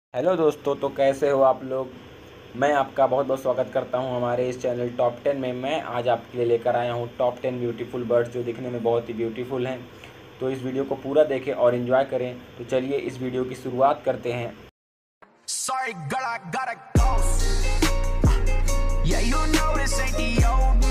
हेलो दोस्तों, तो कैसे हो आप लोग। मैं आपका बहुत बहुत स्वागत करता हूं हमारे इस चैनल टॉप 10 में। मैं आज आपके लिए लेकर आया हूं टॉप 10 ब्यूटीफुल बर्ड्स जो दिखने में बहुत ही ब्यूटीफुल हैं। तो इस वीडियो को पूरा देखें और इन्जॉय करें। तो चलिए इस वीडियो की शुरुआत करते हैं। Sorry, girl, I gotta go. Yeah, you know this ain't the old me.